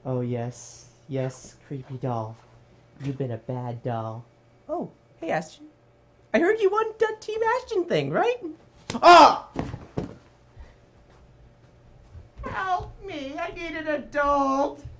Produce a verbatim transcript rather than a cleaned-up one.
Oh, yes. Yes, creepy doll. You've been a bad doll. Oh, hey, Ashton. I heard you won the Team Ashton thing, right? Ah! Help me, I need an adult.